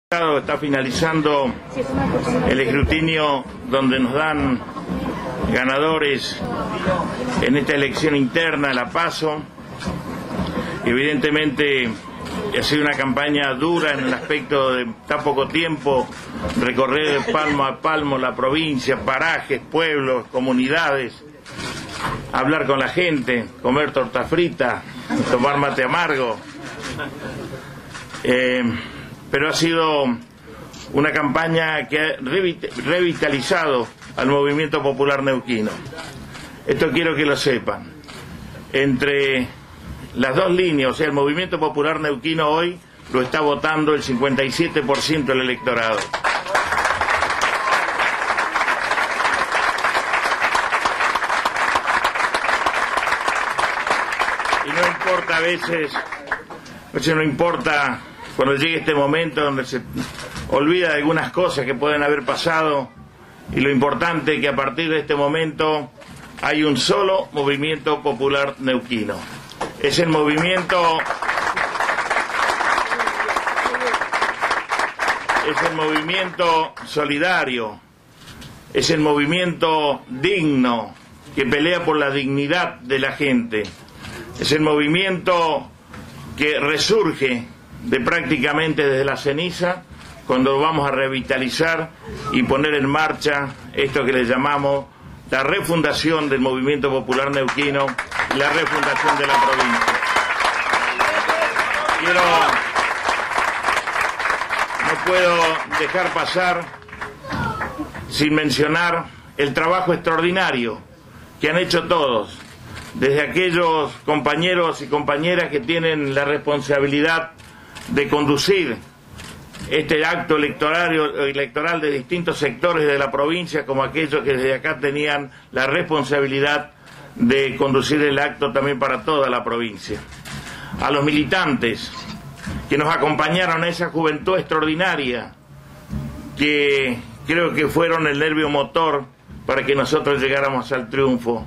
Está finalizando el escrutinio donde nos dan ganadores en esta elección interna, la PASO. Evidentemente ha sido una campaña dura en el aspecto de tan poco tiempo, recorrer palmo a palmo la provincia, parajes, pueblos, comunidades, hablar con la gente, comer torta frita, tomar mate amargo. Pero ha sido una campaña que ha revitalizado al movimiento popular neuquino. Esto quiero que lo sepan. Entre las dos líneas, o sea, el movimiento popular neuquino hoy lo está votando el 57% del electorado. Y no importa a veces no importa cuando llegue este momento donde se olvida de algunas cosas que pueden haber pasado, y lo importante es que a partir de este momento hay un solo movimiento popular neuquino. Es el movimiento solidario, es el movimiento digno que pelea por la dignidad de la gente, es el movimiento que resurge de prácticamente desde la ceniza, cuando vamos a revitalizar y poner en marcha esto que le llamamos la refundación del movimiento popular neuquino y la refundación de la provincia. No puedo dejar pasar sin mencionar el trabajo extraordinario que han hecho todos, desde aquellos compañeros y compañeras que tienen la responsabilidad de conducir este acto electoral de distintos sectores de la provincia, como aquellos que desde acá tenían la responsabilidad de conducir el acto también para toda la provincia. A los militantes que nos acompañaron a esa juventud extraordinaria, que creo que fueron el nervio motor para que nosotros llegáramos al triunfo.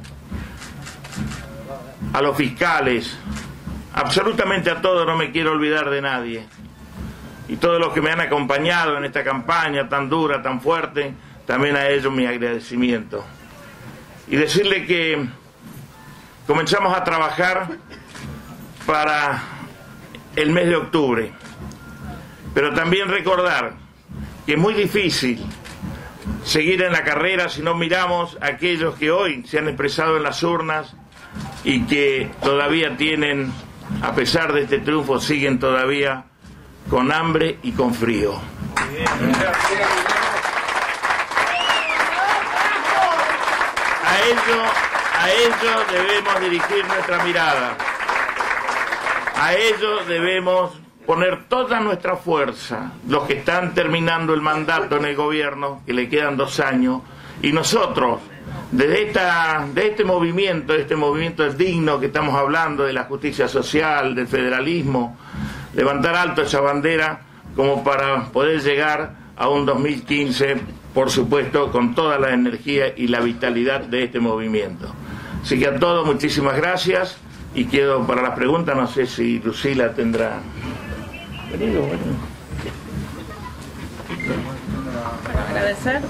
A los fiscales, absolutamente a todos, no me quiero olvidar de nadie. Y todos los que me han acompañado en esta campaña tan dura, tan fuerte, también a ellos mi agradecimiento. Y decirle que comenzamos a trabajar para el mes de octubre. Pero también recordar que es muy difícil seguir en la carrera si no miramos a aquellos que hoy se han expresado en las urnas y que todavía tienen, a pesar de este triunfo, siguen todavía con hambre y con frío. A ellos debemos dirigir nuestra mirada. A ellos debemos poner toda nuestra fuerza, los que están terminando el mandato en el gobierno, que le quedan 2 años, y nosotros, desde este movimiento digno que estamos hablando, de la justicia social, del federalismo, levantar alto esa bandera como para poder llegar a un 2015, por supuesto, con toda la energía y la vitalidad de este movimiento. Así que a todos muchísimas gracias, y quedo para las preguntas. No sé si Lucila tendrá... Venido, bueno. Para agradecer.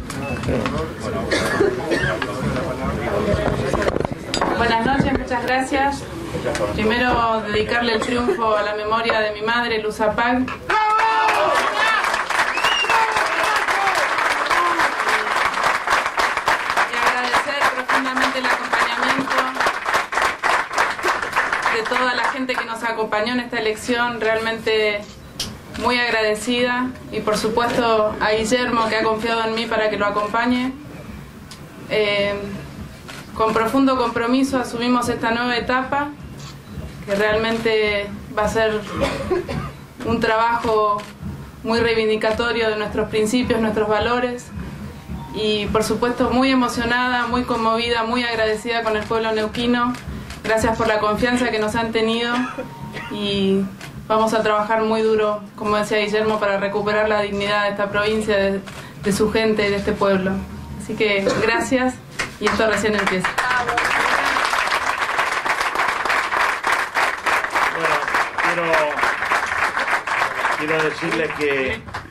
Buenas noches, muchas gracias. Primero, dedicarle el triunfo a la memoria de mi madre, Luz Apag. Y agradecer profundamente el acompañamiento de toda la gente que nos acompañó en esta elección, realmente muy agradecida, y por supuesto a Guillermo, que ha confiado en mí para que lo acompañe. Con profundo compromiso asumimos esta nueva etapa, que realmente va a ser un trabajo muy reivindicatorio de nuestros principios, nuestros valores, y por supuesto muy emocionada, muy conmovida, muy agradecida con el pueblo neuquino. Gracias por la confianza que nos han tenido, y vamos a trabajar muy duro, como decía Guillermo, para recuperar la dignidad de esta provincia, de su gente y de este pueblo. Así que gracias, y esto recién empieza. Bueno, quiero decirles que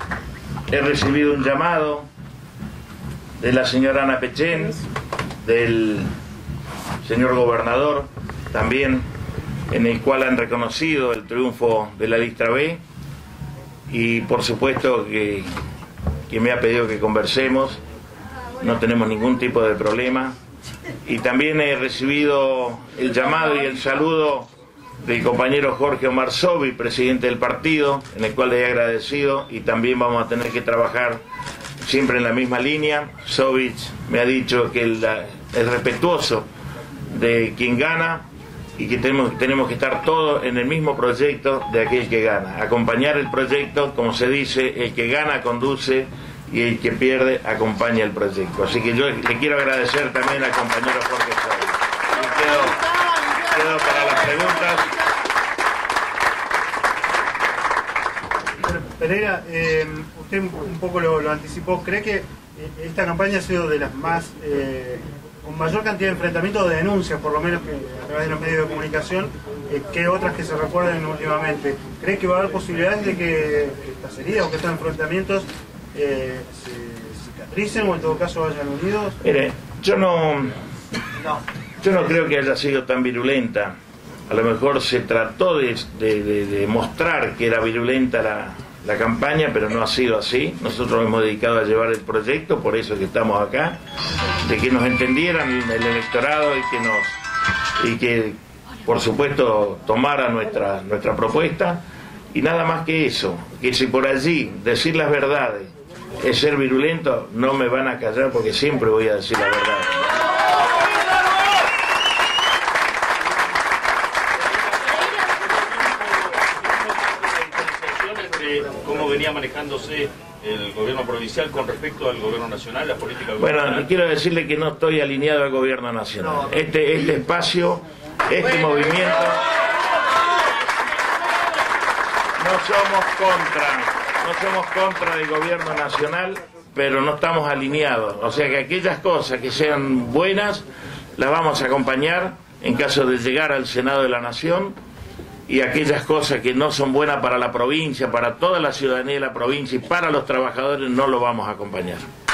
he recibido un llamado de la señora Ana Pechén, del señor gobernador también, en el cual han reconocido el triunfo de la lista B, y por supuesto que me ha pedido que conversemos, no tenemos ningún tipo de problema. Y también he recibido el llamado y el saludo del compañero Jorge Omar Sobi, presidente del partido, en el cual le he agradecido, y también vamos a tener que trabajar siempre en la misma línea. Sobi me ha dicho que es respetuoso de quien gana y que tenemos que estar todos en el mismo proyecto de aquel que gana. Acompañar el proyecto, como se dice, el que gana conduce y el que pierde acompaña el proyecto. Así que yo le quiero agradecer también al compañero Jorge Sobi. Quedo para las preguntas. Pereira, usted un poco lo anticipó. ¿Cree que esta campaña ha sido de las más con mayor cantidad de enfrentamientos o de denuncias, por lo menos que a través de los medios de comunicación, que otras que se recuerden últimamente? ¿Cree que va a haber posibilidades de que estas heridas o que estos enfrentamientos se cicatricen o en todo caso vayan unidos? Mire, yo no creo que haya sido tan virulenta. A lo mejor se trató de mostrar que era virulenta la campaña, pero no ha sido así. Nosotros nos hemos dedicado a llevar el proyecto, por eso que estamos acá, de que nos entendieran el electorado y que por supuesto tomara nuestra propuesta, y nada más que eso. Que si por allí decir las verdades es ser virulento, no me van a callar, porque siempre voy a decir la verdad. ¿Cómo venía manejándose el gobierno provincial con respecto al gobierno nacional, la política gubernamental? Bueno, quiero decirle que no estoy alineado al gobierno nacional. Este espacio, este movimiento, no somos contra del gobierno nacional, pero no estamos alineados. O sea que aquellas cosas que sean buenas las vamos a acompañar en caso de llegar al Senado de la Nación, y aquellas cosas que no son buenas para la provincia, para toda la ciudadanía de la provincia y para los trabajadores, no lo vamos a acompañar.